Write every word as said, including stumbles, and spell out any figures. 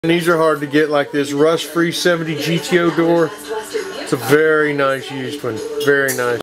And these are hard to get, like this rust-free seventy G T O door. It's a very nice used one. Very nice.